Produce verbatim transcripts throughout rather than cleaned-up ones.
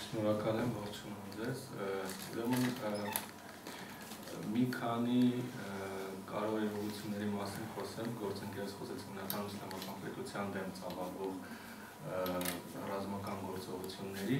Շնորհակալ եմ, ողջունում ձեզ։ Ուրեմն մի քանի կարևոր իրողությունների մասին խոսեմ, գործընկերս խոսեց հիմնական իսլամական պետության դեմ ծավալվող ռազմական գործողությունների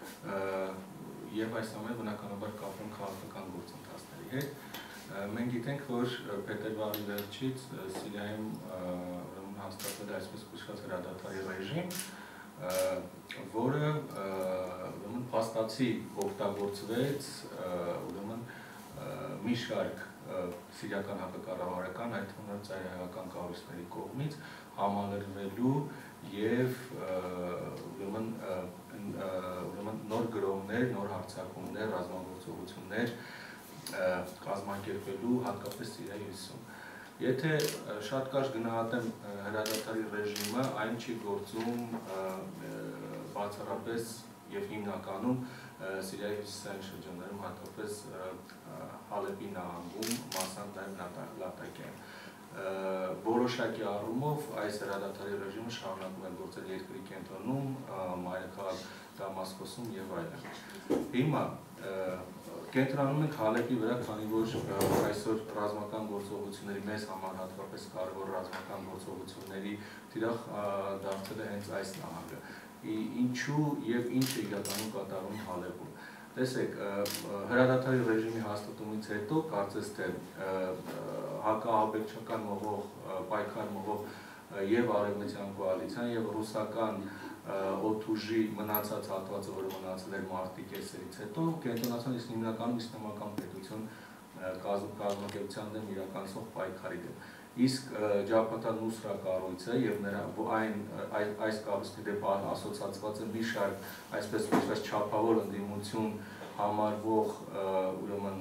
եւ այս ամենը բնականաբար կապում քաղաքական գործընթացների հետ։ Մենք գիտենք, որ փետրվարի վերջից Սիրիայում ուրեմն հաստատվել է այսպես կոչված հրադադարի ռեժիմ, որը ուրեմն փաստացի օգտագործվեց ուրեմն մի շարք սիրիական հակակառավարական, այդ թվում ծայրահեղական կառույցների կողմից համալրվելու եւ ուրեմն ուրեմն նոր գրոհներ, նոր հարձակումներ, ռազմագործողություններ կազմակերպելու հատկապես Սիրիայի հյուսիսում։ Եթե շատ կարճ գնահատեմ հրադադարի ռեժիմը, այն չի գործում բացառապես եւ հիմնականում Սիրիայի հյուսիսային շրջաններում, հատկապես Հալեպի նահանգում, մասամբ նաեւ Լատակիայում։ Որոշակի առումով այս հրադադարի ռեժիմը շարունակում է գործել երկրի կենտրոնում, մայրաքաղաք Դամասկոսում եւ այլն։ Հիմա կենտրոնանում ենք Հալեպի վրա, քանի որ այսօր ռազմական գործողությունների մեծ համար հատկապես կարևոր ռազմական գործողությունների թիրախ դարձել է հենց այս նահանգը։ Ինչու եւ ինչ է իրականում կատարվում Հալեպում։ Տեսեք, հրադադարի ռեժիմի հաստատումից հետո կարծես թե հակաահաբեկչական մղող, պայքար մղող եւ արևմտյան կոալիցիան եւ ռուսական օդուժի մնացած հատվածը, որը մնացել էր մարտի կեսերից հետո, կենտրոնացան հիմնականում իսլամական պետություն կազմակերպության դեմ իրականացող պայքարի դեմ։ Իսկ Ջաբհաթ ալ-Նուսրա կառույցը եւ նրա այն այս կառույցի դեպ ասոցացված է մի շարք այսպես կոչված չափավոր ընդդիմություն համարվող ուրեմն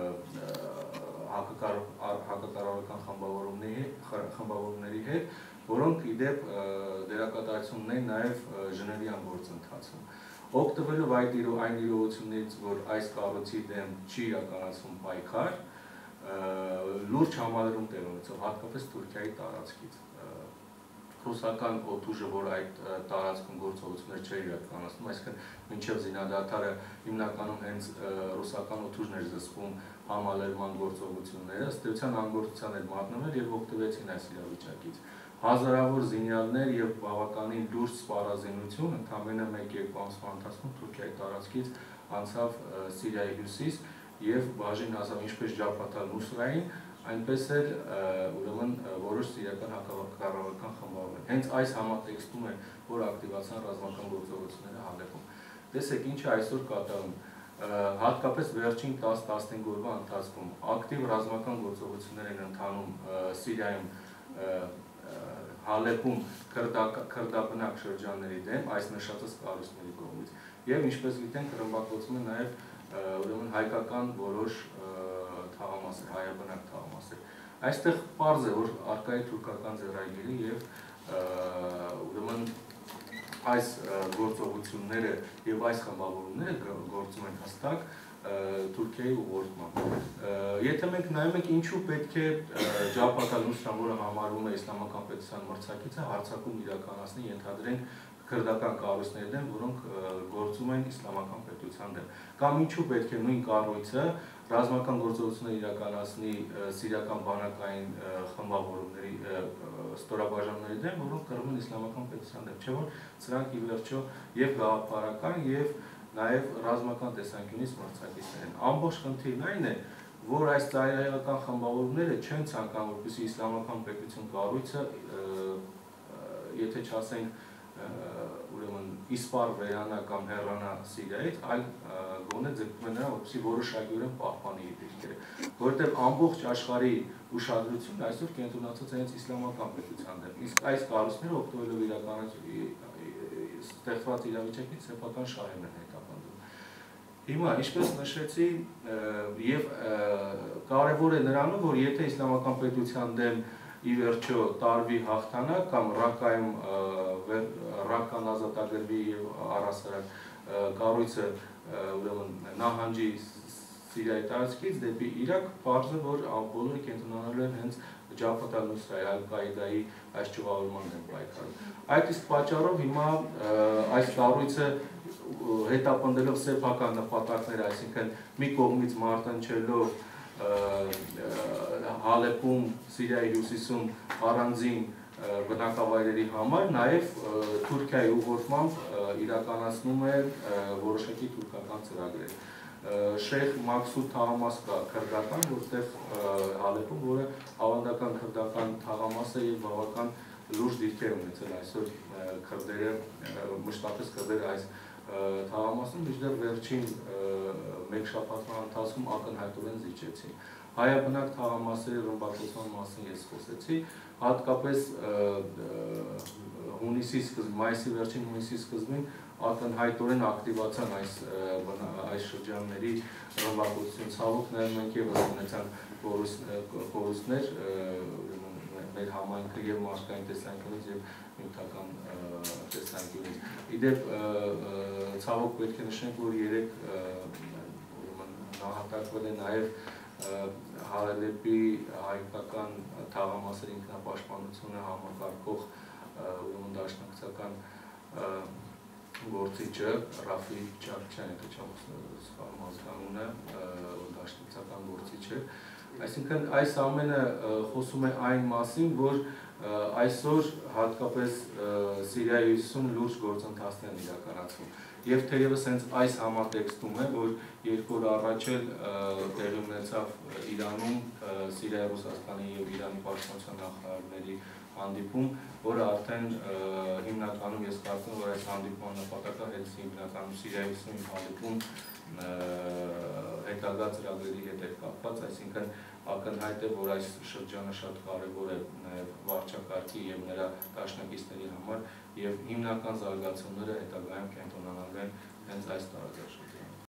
հակակառավարական խմբավորումների հետ, որոնք ի դեպ դերակատարություն ունեն նաև Ժնևյան գործընթացում։ Օգտվելով այդ այն իրողություններից, որ այս կառույցի դեմ չի իրականացվում պայքար, լուրջ համալրում տեղ ունեցավ, հատկապես Թուրքիայի տարածքից։ Ռուսական օդուժը, որ այդ տարածքում գործողություններ չէր իրականացնում, այսինքն մինչև զինադադարը հիմնականում հենց ռուսական օդուժն էր զսպում համալրման գործողությունները, ըստ էության անգործության էր մատնվել եւ օգտվեցին այս իրավիճակից։ Հազարավոր զինյալներ եւ բավականին լուրջ սպառազինություն ընդամենը մեկ-երկու ամսվա ընթացքում Թուրքիայի տարածքից անցավ Սիրիայի հյուսիս եւ բաժին հասավ ինչպես Ջաբհաթ ալ-Նուսրային, այնպես էլ ուրեմն որոշ սիրիական հակակառավարական խմբավորներ։ Հենց այս համատեքստում է, որ ակտիվացան ռազմական գործողությունները Հալեպում։ Տեսեք, ինչ է այսօր կատարում։ Հատկապես վերջին տասը տասնհինգ օրվա ընթացքում ակտիվ ռազմական գործողություններ են ընթանում Սիրիայում, Հալեպում քրդաբնակ շրջանների դեմ այս նշածած կառույցների կողմից։ Եվ ինչպես գիտենք, ռմբակոծում է նաև ուրեմն հայկական որոշ թաղամասեր, հայաբնակ թաղամասեր։ Այստեղ պարզ է, որ արկա է թուրքական ձեռագիրը եւ ուրեմն այս գործողությունները եւ այս խմբավորումները գործում են հստակ Թուրքիայի ուղղորդմամբ։ Եթե մենք նայում ենք ինչու պետք է Ջաբհաթ ալ-Նուսրան, որը համարվում է իսլամական պետության մրցակիցը, հարձակում իրականացնի, ենթադրենք քրդական կառույցների դեմ, որոնք գործում են իսլամական պետության դեմ։ Կամ ինչու պետք է նույն կառույցը ռազմական գործողություններ իրականացնի սիրիական բանակային խմբավորումների ստորաբաժանումների դեմ, որոնք կռվում են իսլամական պետության դեմ, չէ՞ որ սրանք ի վերջո եւ գաղափարական եւ նաև ռազմական տեսանկյունից մրցակիցներ են։ Ամբողջ խնդիրն այն է, որ այս ծայրահեղական խմբավորումները չեն ցանկանում, որպեսզի իսլամական պետություն կառույցը, եթե չասենք ուրեմն իսպառ վերանա կամ հեռանա Սիրիայից, այլ գոնե ձգտում են նրան, որպեսզի որոշակիորեն պահպանի իր դիրքերը, որովհետև ամբողջ աշխարհի ուշադրությունն այսօր կենտրոնացած է հենց իսլամական պետության դեմ։ Իսկ այս կառույցները օգտվելով իրականացած ստեղծված իրավիճակից սեփական շահեր են հետապնդում։ Հիմա, ինչպես նշեցի, եւ կարևոր է նրանում, որ եթե իսլամական պետության դեմ ի վերջո տարվի հաղթանակ կամ Ռակայում Ռական ազատագրվի եւ առհասարակ կառույցը ուրեմն նահանջի Սիրիայի տարածքից դեպի Իրաք, պարզ է, որ բոլորը կենտրոնանալու են հենց Ջաբհաթ ալ-Նուսրայի, Ալ-Կաիդայի այս ճյուղավորման դեմ պայքարում։ Այդ իսկ պատճառով հիմա այս կառույցը հետապնդելով սեփական նպատակները, այսինքն մի կողմից մարտնչելով Հալեպում, Սիրիայի հյուսիսում առանձին բնակավայրերի համար, նաև Թուրքիայի ուղղորդմամբ իրականացնում է որոշակի թուրքական ծրագրեր։ Շեյխ Մաքսուդ թաղամաս կա քրդական, որտեղ Հալեպում, որը ավանդական քրդական թաղամաս է եւ բավական լուրջ դիրքեր ունեցել այսօր քրդերը, մշտապես քրդերը այս թաղամասում, մինչդեռ վերջին մեկ շաբաթվա ընթացքում ակնհայտորեն զիջեցին։ Հայաբնակ թաղամասերի ռմբակոծման մասին ես խոսեցի, հատկապես հունիսի սկզբին, մայիսի վերջին հունիսի սկզբին ակնհայտորեն ակտիվացան այս այս շրջանների ռմբակոծություն, ցավոք նաև մենք ևս ունեցանք կորուստներ մեր համայնքը եւ մարդկային տեսանկյունից եւ նյութական տեսանկյունից։ Իդեպ ցավոք պետք է նշենք, որ երեք նահատակվել է նաեւ Հալեպի հայկական թաղամասերի ինքնապաշտպանությունը համակարգող ուրեմն դաշնակցական գործիչը Ռաֆի Չարչյան, եթե չեմ սխալվում ազգանունը, դաշնակցական գործիչ է։ Այսինքն այս ամենը խոսում է այն մասին, որ այսօր հատկապես Սիրիայի հյուսիսում լուրջ գործընթացներ են իրականացվում։ Եվ թերևս հենց այս համատեքստում է, որ երկու օր առաջ էլ տեղի ունեցավ Իրանում Սիրիայի, Ռուսաստանի եւ Իրանի պաշտպանության նախարարների հանդիպում, որը արդեն հիմնականում ես կարծում եմ, որ այս հանդիպման նպատակը հենց հիմնականում Սիրիայի հյուսիսում հանդիպում հետագա ծրագրերի հետ է կապված, այսինքն ակնհայտ է, որ այս շրջանը շատ կարևոր է նաև վարչակարգի եւ նրա դաշնակիցների համար եւ հիմնական զարգացումները հետագայում կենտրոնանալու են հենց այս տարածաշրջանում։